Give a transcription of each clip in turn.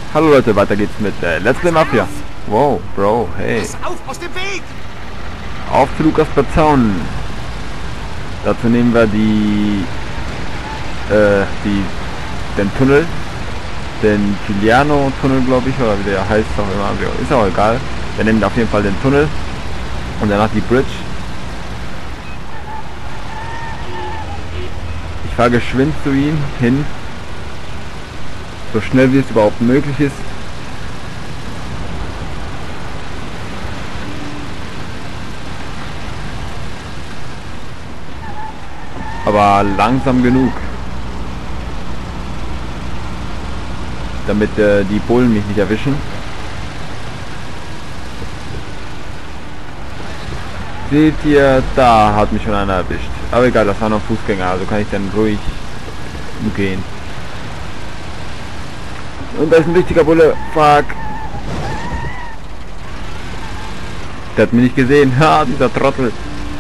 Hallo Leute, weiter geht's mit Let's Play Mafia. Wow, Bro, hey. Pass auf, aus dem Weg! Auf zu Lucas Baton. Dazu nehmen wir den Tunnel. Den Giuliano-Tunnel, glaube ich, oder wie der heißt, auch immer. Ist auch egal. Wir nehmen auf jeden Fall den Tunnel. Und danach die Bridge. Ich fahre geschwind zu ihm hin. So schnell wie es überhaupt möglich ist. Aber langsam genug. Damit die Bullen mich nicht erwischen. Seht ihr, da hat mich schon einer erwischt. Aber egal, das war noch Fußgänger, also kann ich dann ruhig gehen. Und da ist ein richtiger Bulle. Fuck. Der hat mich nicht gesehen. Ha, dieser Trottel.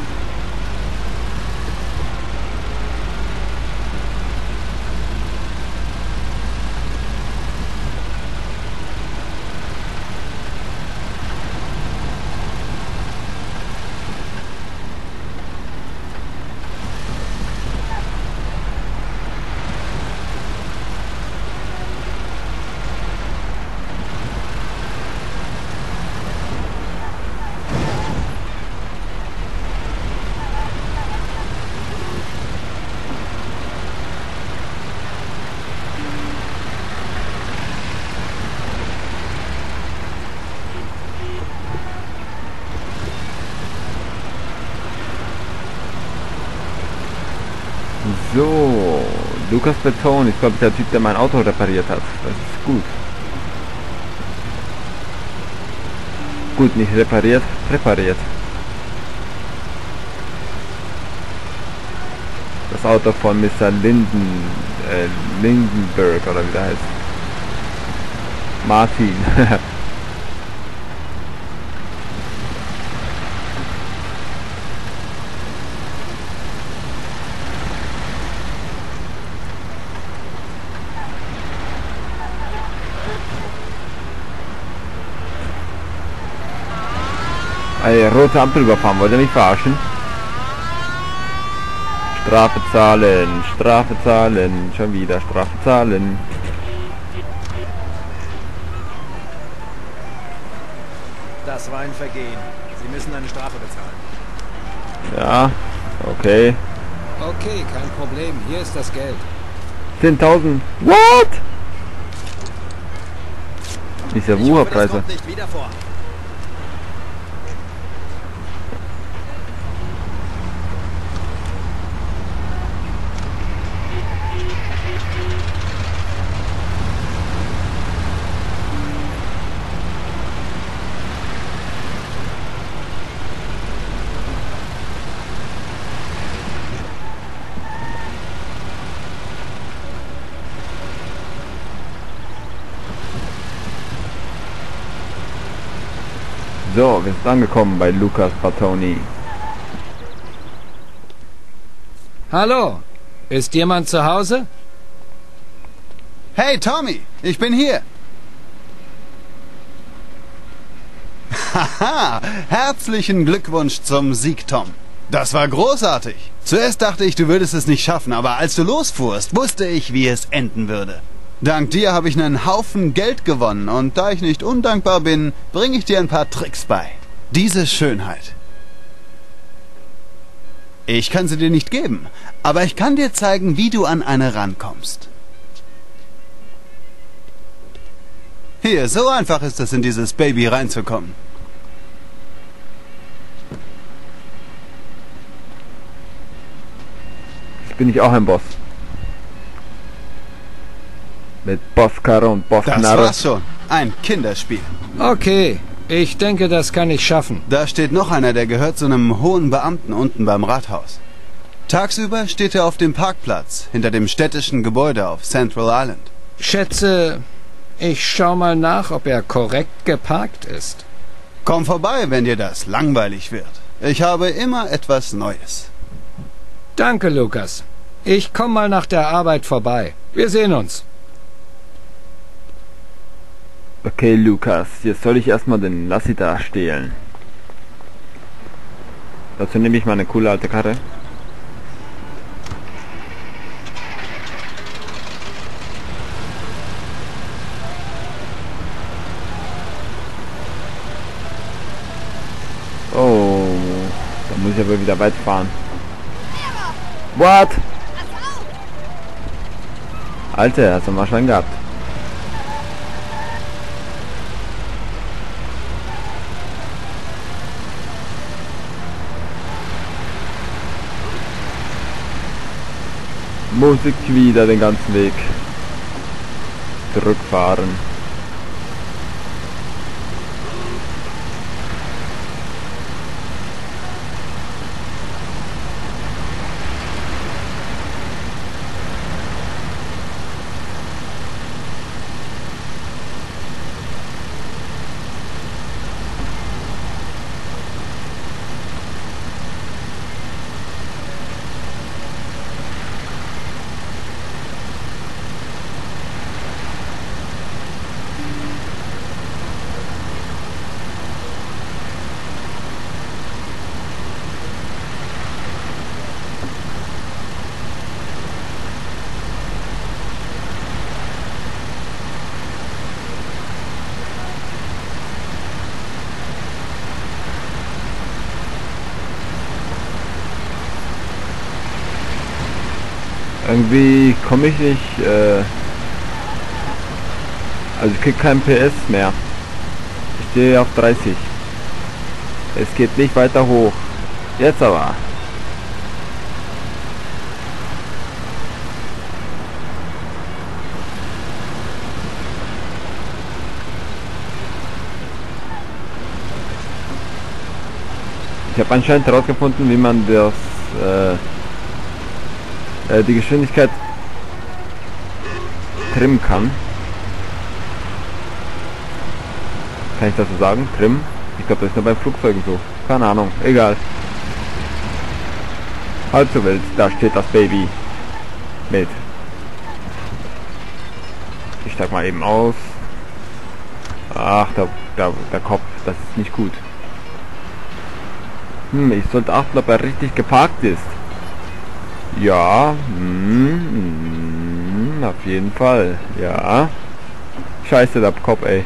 So, Lucas Baton, ich glaube der Typ, der mein Auto repariert hat. Das ist gut. Gut, nicht repariert, repariert. Das Auto von Mr. Lindenberg, oder wie der heißt. Martin. Eine rote Ampel überfahren, wollt ihr mich verarschen? Strafe zahlen, schon wieder Strafe zahlen. Das war ein Vergehen. Sie müssen eine Strafe bezahlen. Ja, okay. Okay, kein Problem. Hier ist das Geld. 10.000. What? Ist ja Ich hoffe, das Wucherpreise. kommt nicht wieder vor. So, wir sind angekommen bei Lucas Batoni. Hallo, ist jemand zu Hause? Hey Tommy, ich bin hier. Haha, herzlichen Glückwunsch zum Sieg, Tom. Das war großartig. Zuerst dachte ich, du würdest es nicht schaffen, aber als du losfuhrst, wusste ich, wie es enden würde. Dank dir habe ich einen Haufen Geld gewonnen und da ich nicht undankbar bin, bringe ich dir ein paar Tricks bei. Diese Schönheit. Ich kann sie dir nicht geben, aber ich kann dir zeigen, wie du an eine rankommst. Hier, so einfach ist es, in dieses Baby reinzukommen. Jetzt bin ich auch ein Boss. Mit Bosskarre und Das Bossknarre. war's schon. Ein Kinderspiel. Okay, ich denke, das kann ich schaffen. Da steht noch einer, der gehört zu einem hohen Beamten unten beim Rathaus. Tagsüber steht er auf dem Parkplatz, hinter dem städtischen Gebäude auf Central Island. Schätze, ich schau mal nach, ob er korrekt geparkt ist. Komm vorbei, wenn dir das langweilig wird. Ich habe immer etwas Neues. Danke, Lukas. Ich komm mal nach der Arbeit vorbei. Wir sehen uns. Okay, Lukas, jetzt soll ich erstmal den Lassiter stehlen. Dazu nehme ich mal eine coole alte Karre. Oh, da muss ich aber wieder weit fahren. What? Alter, hast du mal schon gehabt. Muss ich wieder den ganzen Weg zurückfahren. Irgendwie komme ich nicht, also ich krieg kein PS mehr. Ich stehe auf 30. Es geht nicht weiter hoch. Jetzt aber. Ich habe anscheinend herausgefunden, wie man das die Geschwindigkeit trimmen kann. Kann ich das so sagen? Trimmen? Ich glaube, das ist nur bei Flugzeugen so. Keine Ahnung. Egal. Halb so wild. Da steht das Baby. Mit. Ich steig mal eben aus. Ach, der Kopf. Das ist nicht gut. Ich sollte achten, ob er richtig geparkt ist. Ja, auf jeden Fall, ja. Scheiße, der Kopf, ey.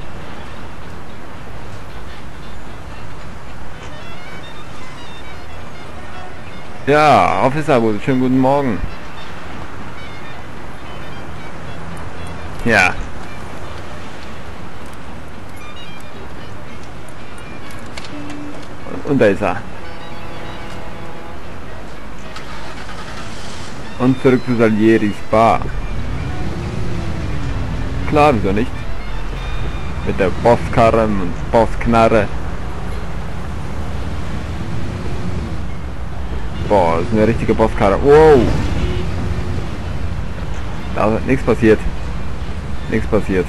Ja, Officer, schönen guten Morgen. Ja. Und da ist er. Und zurück zu Salieris Bar. Klar, wieso nicht? Mit der Bosskarre und Bossknarre. Boah, das ist eine richtige Bosskarre. Wow! Da ist nichts passiert. Nichts passiert.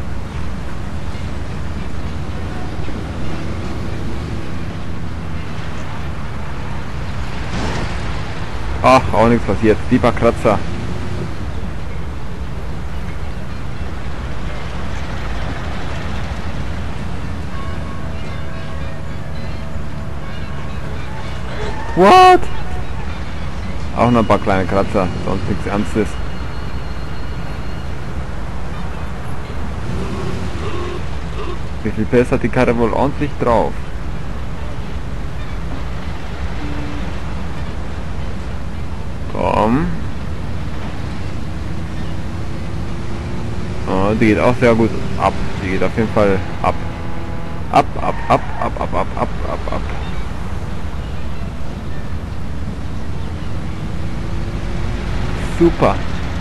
Ach, auch nichts passiert. Lieber Kratzer. What? Auch noch ein paar kleine Kratzer, sonst nichts Ernstes. Wie viel PS hat die Karre wohl ordentlich drauf? Komm. Oh, die geht auch sehr gut ab. Die geht auf jeden Fall ab. Ab, ab, ab, ab, ab, ab, ab, ab, ab. Super.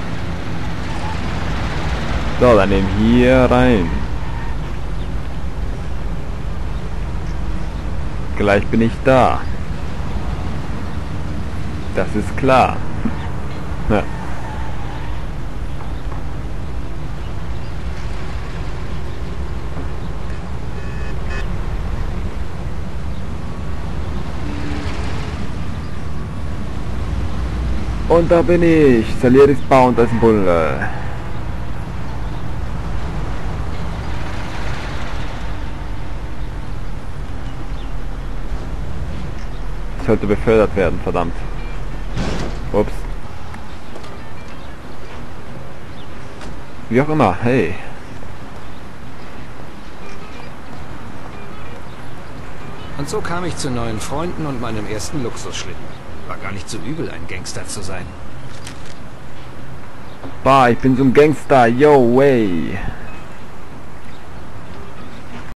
So, dann nehmen hier rein. Gleich bin ich da. Das ist klar. Ja. Und da bin ich. Salieris Bar und das ist ein Bulle. sollte befördert werden, verdammt. Ups. Wie auch immer, hey. Und so kam ich zu neuen Freunden und meinem ersten Luxusschlitten. War gar nicht so übel, ein Gangster zu sein. Bah, ich bin so ein Gangster, yo, way.